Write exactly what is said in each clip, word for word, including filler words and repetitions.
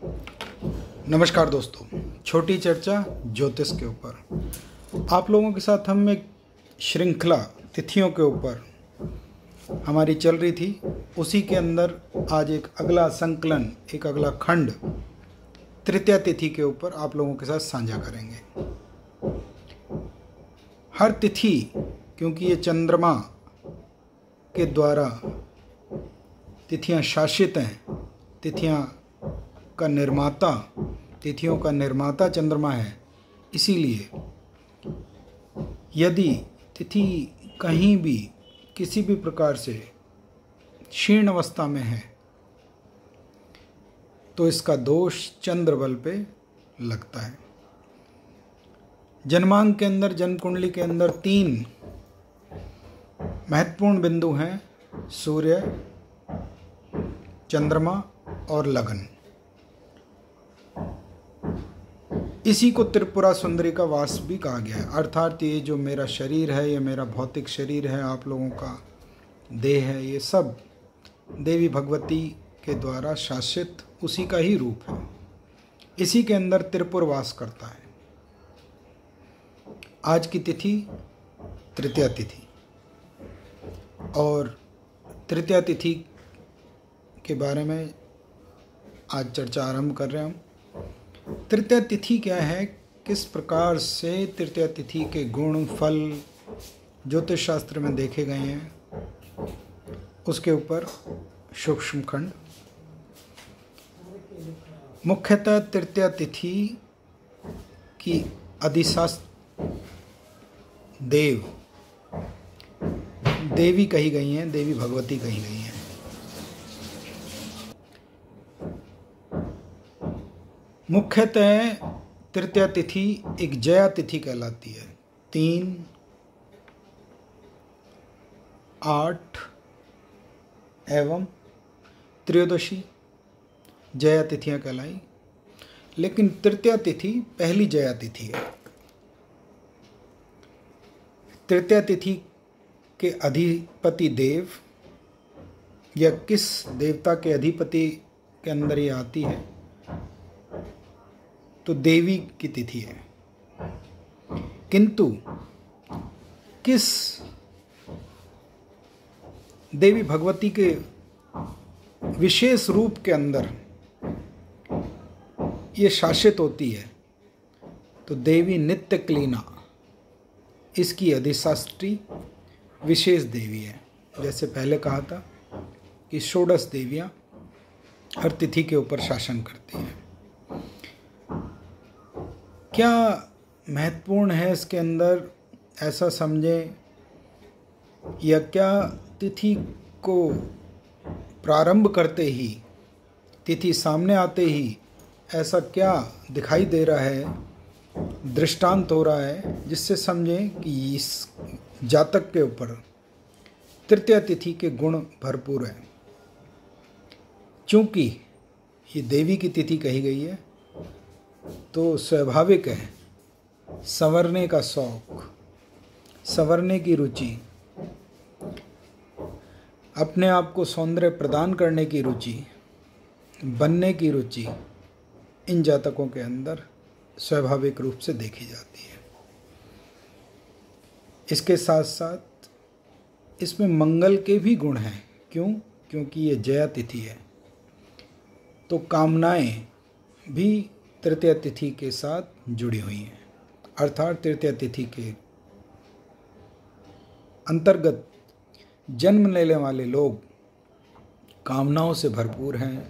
नमस्कार दोस्तों, छोटी चर्चा ज्योतिष के ऊपर आप लोगों के साथ हम एक श्रृंखला तिथियों के ऊपर हमारी चल रही थी। उसी के अंदर आज एक अगला संकलन, एक अगला खंड तृतीया तिथि के ऊपर आप लोगों के साथ साझा करेंगे। हर तिथि, क्योंकि ये चंद्रमा के द्वारा तिथियां शासित हैं, तिथियां का निर्माता तिथियों का निर्माता चंद्रमा है, इसीलिए यदि तिथि कहीं भी किसी भी प्रकार से क्षीण अवस्था में है तो इसका दोष चंद्र बल पे लगता है। जन्मांक के अंदर, जन्म कुंडली के अंदर तीन महत्वपूर्ण बिंदु हैं: सूर्य, चंद्रमा और लगन। इसी को त्रिपुरा सुंदरी का वास भी कहा गया है। अर्थात ये जो मेरा शरीर है, ये मेरा भौतिक शरीर है, आप लोगों का देह है, ये सब देवी भगवती के द्वारा शासित उसी का ही रूप है। इसी के अंदर त्रिपुर वास करता है। आज की तिथि तृतीया तिथि, और तृतीया तिथि के बारे में आज चर्चा आरंभ कर रहे हैं हम। तृतीया तिथि क्या है, किस प्रकार से तृतीया तिथि के गुण फल ज्योतिष शास्त्र में देखे गए हैं, उसके ऊपर सूक्ष्म खंड। मुख्यतः तृतीया तिथि की अधिशास्त्र देव देवी कही गई हैं, देवी भगवती कही गई हैं। मुख्यतः तृतीया तिथि एक जया तिथि कहलाती है। तीन, आठ एवं त्रयोदशी जया तिथियां कहलाई, लेकिन तृतीया तिथि पहली जया तिथि है। तृतीया तिथि के अधिपति देव या किस देवता के अधिपति के अंदर ये आती है, तो देवी की तिथि है। किंतु किस देवी भगवती के विशेष रूप के अंदर ये शासित होती है, तो देवी नित्य क्लीना इसकी अधिशास्त्री विशेष देवी है। जैसे पहले कहा था कि षोडश देवियां हर तिथि के ऊपर शासन करती हैं। क्या महत्वपूर्ण है इसके अंदर, ऐसा समझें, या क्या तिथि को प्रारंभ करते ही, तिथि सामने आते ही ऐसा क्या दिखाई दे रहा है, दृष्टांत हो रहा है, जिससे समझें कि इस जातक के ऊपर तृतीया तिथि के गुण भरपूर हैं। चूंकि ये देवी की तिथि कही गई है, तो स्वाभाविक है संवरने का शौक, संवरने की रुचि, अपने आप को सौंदर्य प्रदान करने की रुचि, बनने की रुचि इन जातकों के अंदर स्वाभाविक रूप से देखी जाती है। इसके साथ साथ इसमें मंगल के भी गुण हैं। क्यों? क्योंकि ये जया तिथि है, तो कामनाएं भी तृतीया तिथि के साथ जुड़ी हुई हैं। अर्थात तृतीया तिथि के अंतर्गत जन्म लेने वाले लोग कामनाओं से भरपूर हैं।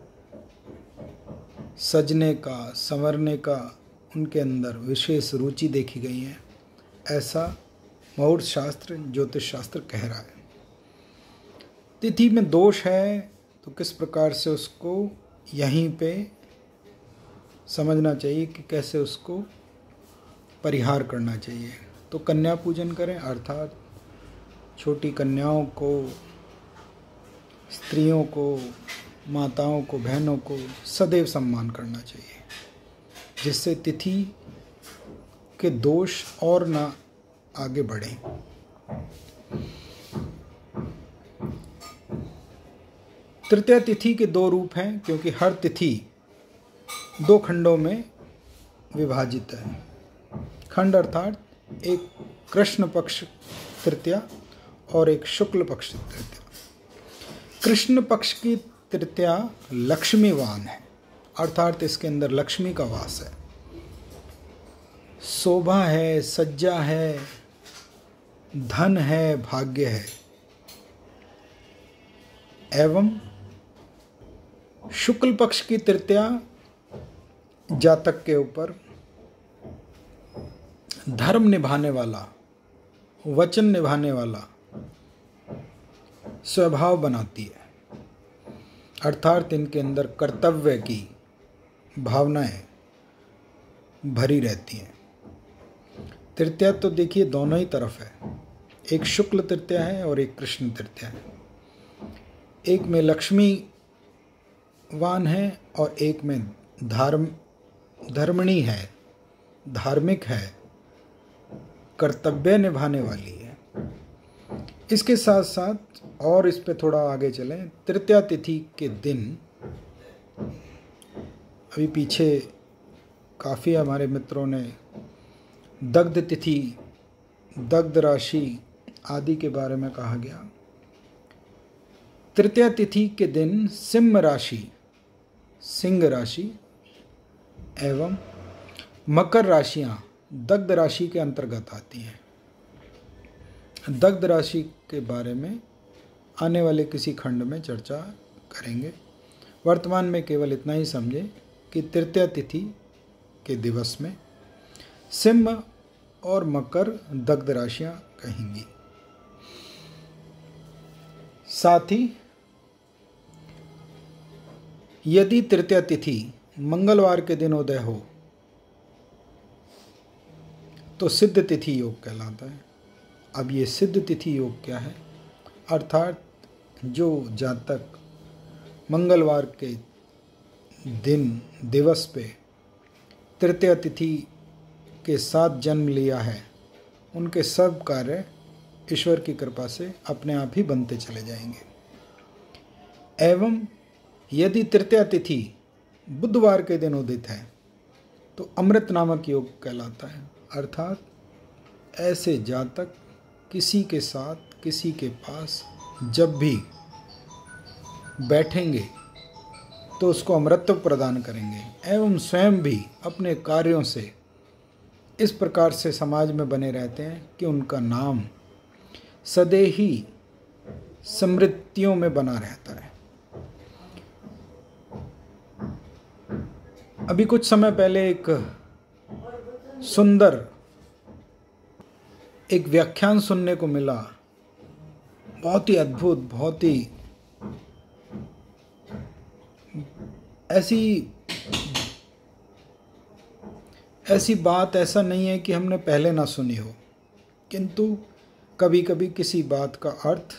सजने का, संवरने का उनके अंदर विशेष रुचि देखी गई है, ऐसा मुहूर्त शास्त्र, ज्योतिष शास्त्र कह रहा है। तिथि में दोष है तो किस प्रकार से उसको यहीं पे समझना चाहिए कि कैसे उसको परिहार करना चाहिए। तो कन्या पूजन करें, अर्थात छोटी कन्याओं को, स्त्रियों को, माताओं को, बहनों को सदैव सम्मान करना चाहिए, जिससे तिथि के दोष और ना आगे बढ़ें। तृतीया तिथि के दो रूप हैं, क्योंकि हर तिथि दो खंडों में विभाजित है। खंड अर्थात एक कृष्ण पक्ष तृतीया और एक शुक्ल पक्ष तृतीया। कृष्ण पक्ष की तृतीया लक्ष्मीवान है, अर्थात इसके अंदर लक्ष्मी का वास है, शोभा है, सज्जा है, धन है, भाग्य है। एवं शुक्ल पक्ष की तृतीया जातक के ऊपर धर्म निभाने वाला, वचन निभाने वाला स्वभाव बनाती है, अर्थात इनके अंदर कर्तव्य की भावनाएं भरी रहती हैं। तृतीया तो देखिए दोनों ही तरफ है, एक शुक्ल तृतीया है और एक कृष्ण तृतीया है। एक में लक्ष्मी वान है और एक में धर्म धर्मणी है, धार्मिक है, कर्तव्य निभाने वाली है। इसके साथ साथ और इस पे थोड़ा आगे चलें, तृतीया तिथि के दिन, अभी पीछे काफ़ी हमारे मित्रों ने दग्ध तिथि, दग्ध राशि आदि के बारे में कहा गया। तृतीया तिथि के दिन सिंह राशि, सिंह राशि एवं मकर राशियां दग्ध राशि के अंतर्गत आती हैं। दग्ध राशि के बारे में आने वाले किसी खंड में चर्चा करेंगे। वर्तमान में केवल इतना ही समझें कि तृतीया तिथि के दिवस में सिंह और मकर दग्ध राशियां कहेंगी। साथ ही यदि तृतीया तिथि मंगलवार के दिन उदय हो तो सिद्ध तिथि योग कहलाता है। अब ये सिद्ध तिथि योग क्या है? अर्थात जो जातक मंगलवार के दिन दिवस पे तृतीया तिथि के साथ जन्म लिया है, उनके सब कार्य ईश्वर की कृपा से अपने आप ही बनते चले जाएंगे। एवं यदि तृतीया तिथि बुधवार के दिन उदित है तो अमृत नामक योग कहलाता है। अर्थात ऐसे जातक किसी के साथ, किसी के पास जब भी बैठेंगे तो उसको अमृतत्व प्रदान करेंगे एवं स्वयं भी अपने कार्यों से इस प्रकार से समाज में बने रहते हैं कि उनका नाम सदैव ही स्मृतियों में बना रहता है। अभी कुछ समय पहले एक सुंदर एक व्याख्यान सुनने को मिला, बहुत ही अद्भुत, बहुत ही ऐसी ऐसी बात ऐसा नहीं है कि हमने पहले ना सुनी हो, किंतु कभी कभी किसी बात का अर्थ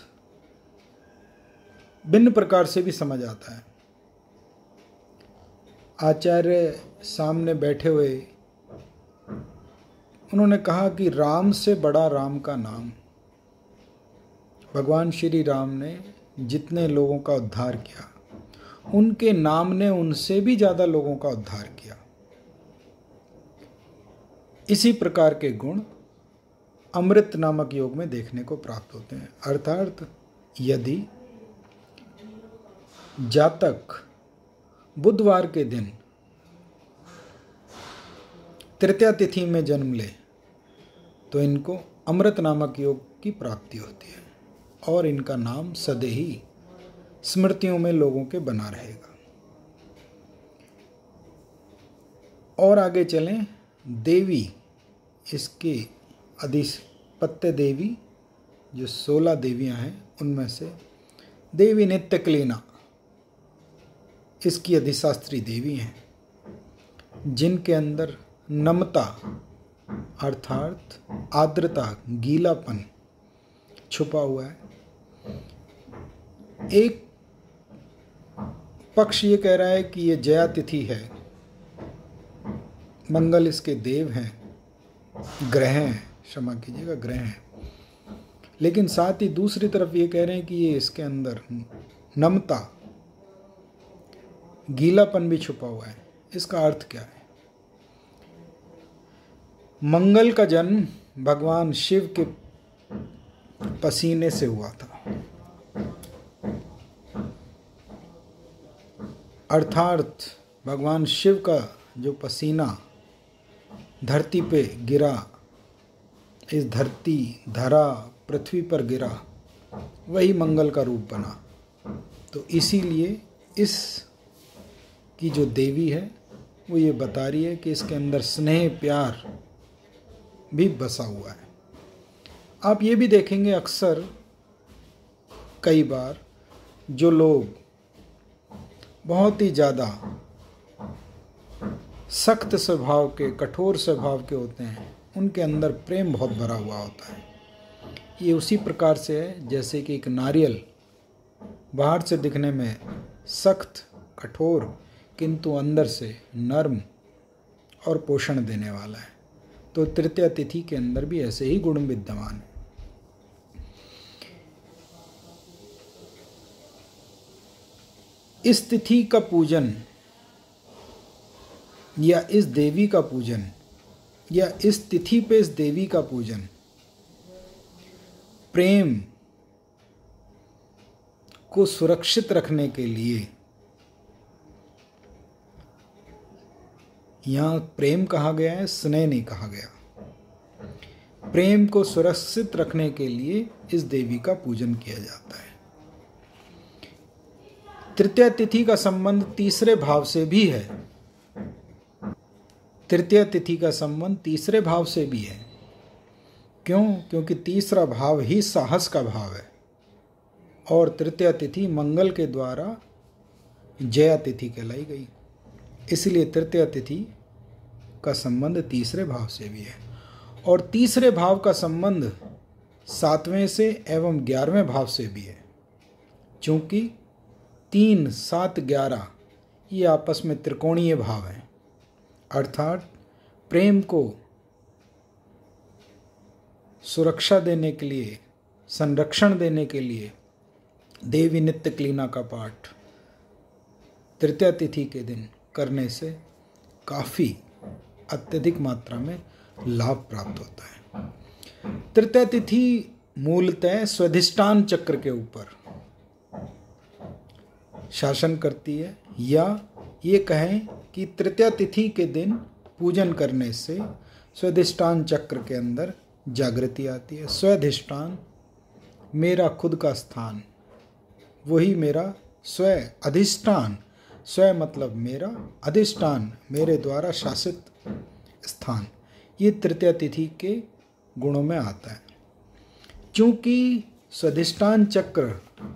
भिन्न प्रकार से भी समझ आता है। आचार्य सामने बैठे हुए उन्होंने कहा कि राम से बड़ा राम का नाम। भगवान श्री राम ने जितने लोगों का उद्धार किया, उनके नाम ने उनसे भी ज़्यादा लोगों का उद्धार किया। इसी प्रकार के गुण अमृत नामक योग में देखने को प्राप्त होते हैं। अर्थात यदि जातक बुधवार के दिन तृतीया तिथि में जन्म ले तो इनको अमृत नामक योग की प्राप्ति होती है और इनका नाम सदैव ही स्मृतियों में लोगों के बना रहेगा। और आगे चलें, देवी, इसकी अधिपत्य देवी जो सोलह देवियां हैं उनमें से देवी नित्यक्लीना इसकी अधिशास्त्री देवी हैं, जिनके अंदर नम्रता अर्थात आर्द्रता, गीलापन छुपा हुआ है। एक पक्ष ये कह रहा है कि ये जया तिथि है, मंगल इसके देव हैं, ग्रह हैं, क्षमा कीजिएगा ग्रह हैं, लेकिन साथ ही दूसरी तरफ ये कह रहे हैं कि ये इसके अंदर नम्रता, गीलापन भी छुपा हुआ है। इसका अर्थ क्या है? मंगल का जन्म भगवान शिव के पसीने से हुआ था, अर्थात भगवान शिव का जो पसीना धरती पे गिरा, इस धरती धरा पृथ्वी पर गिरा, वही मंगल का रूप बना। तो इसीलिए इस की जो देवी है वो ये बता रही है कि इसके अंदर स्नेह प्यार भी बसा हुआ है। आप ये भी देखेंगे अक्सर कई बार जो लोग बहुत ही ज़्यादा सख्त स्वभाव के, कठोर स्वभाव के होते हैं, उनके अंदर प्रेम बहुत भरा हुआ होता है। ये उसी प्रकार से है जैसे कि एक नारियल बाहर से दिखने में सख्त कठोर किंतु अंदर से नर्म और पोषण देने वाला है। तो तृतीया तिथि के अंदर भी ऐसे ही गुण विद्यमान है। इस तिथि का पूजन या इस देवी का पूजन या इस तिथि पे इस देवी का पूजन प्रेम को सुरक्षित रखने के लिए, यहाँ प्रेम कहा गया है, स्नेह नहीं कहा गया, प्रेम को सुरक्षित रखने के लिए इस देवी का पूजन किया जाता है। तृतीया तिथि का संबंध तीसरे भाव से भी है। तृतीया तिथि का संबंध तीसरे भाव से भी है। क्यों? क्योंकि तीसरा भाव ही साहस का भाव है और तृतीया तिथि मंगल के द्वारा जया तिथि कहलाई गई। इसलिए तृतीया तिथि का संबंध तीसरे भाव से भी है और तीसरे भाव का संबंध सातवें से एवं ग्यारहवें भाव से भी है। चूंकि तीन सात ग्यारह ये आपस में त्रिकोणीय भाव हैं, अर्थात प्रेम को सुरक्षा देने के लिए, संरक्षण देने के लिए देवी नित्य क्लीना का पाठ तृतीया तिथि के दिन करने से काफ़ी अत्यधिक मात्रा में लाभ प्राप्त होता है। तृतीया तिथि मूलतः स्वाधिष्ठान चक्र के ऊपर शासन करती है, या ये कहें कि तृतीया तिथि के दिन पूजन करने से स्वाधिष्ठान चक्र के अंदर जागृति आती है। स्वाधिष्ठान मेरा खुद का स्थान, वही मेरा स्व अधिष्ठान, स्व मतलब मेरा, अधिष्ठान मेरे द्वारा शासित स्थान, ये तृतीया तिथि के गुणों में आता है। चूंकि स्वाधिष्ठान चक्र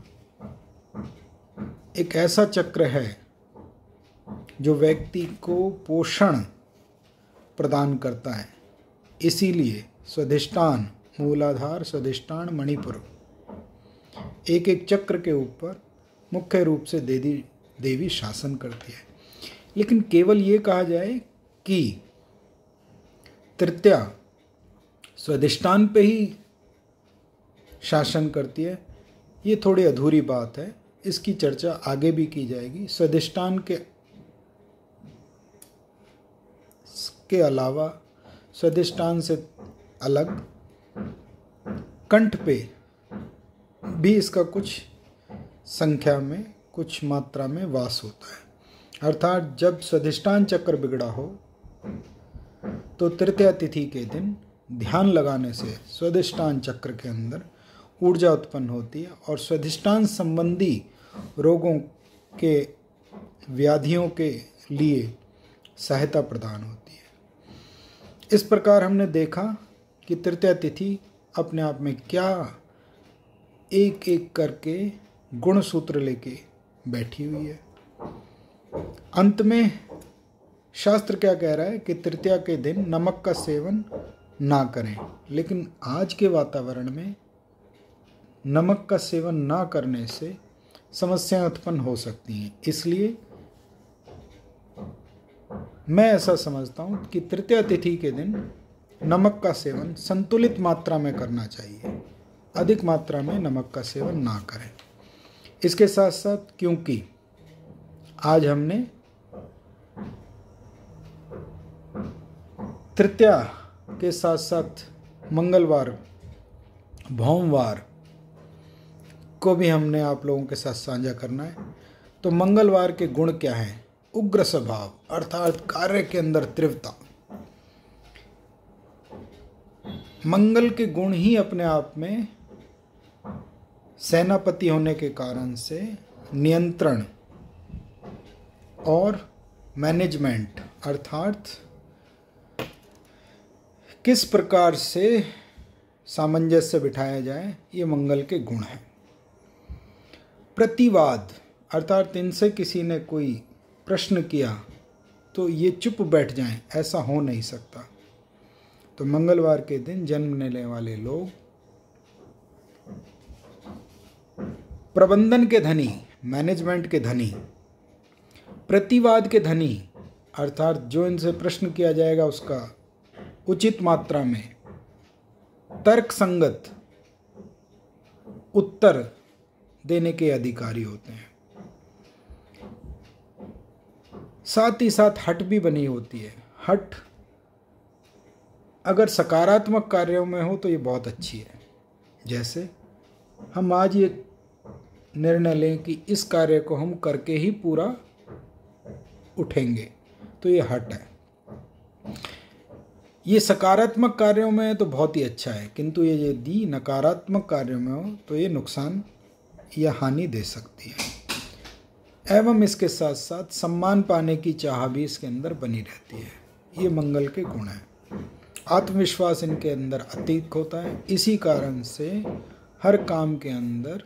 एक ऐसा चक्र है जो व्यक्ति को पोषण प्रदान करता है, इसीलिए स्वाधिष्ठान मूलाधार, स्वाधिष्ठान मणिपुर, एक एक चक्र के ऊपर मुख्य रूप से देवी देवी शासन करती है। लेकिन केवल ये कहा जाए कि तृतीया स्वाधिष्ठान पे ही शासन करती है, ये थोड़ी अधूरी बात है। इसकी चर्चा आगे भी की जाएगी। स्वाधिष्ठान के के अलावा स्वाधिष्ठान से अलग कंठ पे भी इसका कुछ संख्या में, कुछ मात्रा में वास होता है। अर्थात जब स्वाधिष्ठान चक्र बिगड़ा हो तो तृतीया तिथि के दिन ध्यान लगाने से स्वाधिष्ठान चक्र के अंदर ऊर्जा उत्पन्न होती है और स्वाधिष्ठान संबंधी रोगों के, व्याधियों के लिए सहायता प्रदान होती है। इस प्रकार हमने देखा कि तृतीया तिथि अपने आप में क्या एक एक करके गुण सूत्र लेके बैठी हुई है। अंत में शास्त्र क्या कह रहा है कि तृतीया के दिन नमक का सेवन ना करें, लेकिन आज के वातावरण में नमक का सेवन ना करने से समस्याएं उत्पन्न हो सकती हैं। इसलिए मैं ऐसा समझता हूँ कि तृतीया तिथि के दिन नमक का सेवन संतुलित मात्रा में करना चाहिए, अधिक मात्रा में नमक का सेवन ना करें। इसके साथ साथ क्योंकि आज हमने तृतीया के साथ साथ मंगलवार, भौमवार को भी हमने आप लोगों के साथ साझा करना है। तो मंगलवार के गुण क्या हैं? उग्र स्वभाव, अर्थात कार्य के अंदर तीव्रता। मंगल के गुण ही अपने आप में सेनापति होने के कारण से नियंत्रण और मैनेजमेंट, अर्थात किस प्रकार से सामंजस्य बिठाया जाए, ये मंगल के गुण हैं। प्रतिवाद, अर्थात इनसे किसी ने कोई प्रश्न किया तो ये चुप बैठ जाएं, ऐसा हो नहीं सकता। तो मंगलवार के दिन जन्म लेने वाले लोग प्रबंधन के धनी, मैनेजमेंट के धनी, प्रतिवाद के धनी, अर्थात जो इनसे प्रश्न किया जाएगा उसका उचित मात्रा में तर्क संगत उत्तर देने के अधिकारी होते हैं। साथ ही साथ हट भी बनी होती है। हट अगर सकारात्मक कार्यों में हो तो ये बहुत अच्छी है। जैसे हम आज ये निर्णय लें कि इस कार्य को हम करके ही पूरा उठेंगे, तो ये हट है। ये सकारात्मक कार्यों में है तो बहुत ही अच्छा है, किंतु ये यदि नकारात्मक कार्यों में हो तो ये नुकसान या हानि दे सकती है। एवं इसके साथ साथ सम्मान पाने की चाह भी इसके अंदर बनी रहती है। ये मंगल के गुण हैं। आत्मविश्वास इनके अंदर अधिक होता है। इसी कारण से हर काम के अंदर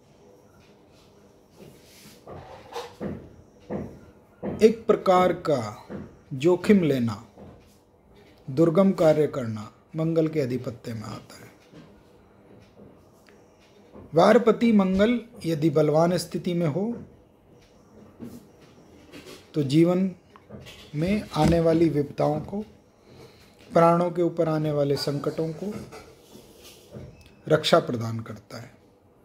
एक प्रकार का जोखिम लेना, दुर्गम कार्य करना मंगल के अधिपत्य में आता है। वारपति मंगल यदि बलवान स्थिति में हो तो जीवन में आने वाली विपदाओं को, प्राणों के ऊपर आने वाले संकटों को रक्षा प्रदान करता है।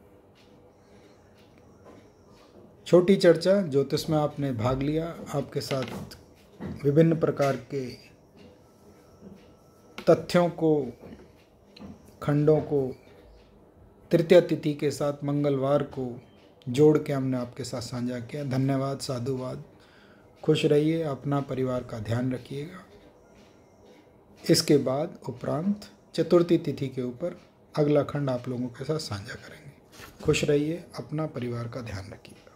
छोटी चर्चा, ज्योतिष में आपने भाग लिया। आपके साथ विभिन्न प्रकार के तथ्यों को, खंडों को तृतीया तिथि के साथ मंगलवार को जोड़ के हमने आपके साथ साझा किया। धन्यवाद, साधुवाद। खुश रहिए, अपना परिवार का ध्यान रखिएगा। इसके बाद उपरांत चतुर्थी तिथि के ऊपर अगला खंड आप लोगों के साथ साझा करेंगे। खुश रहिए, अपना परिवार का ध्यान रखिए।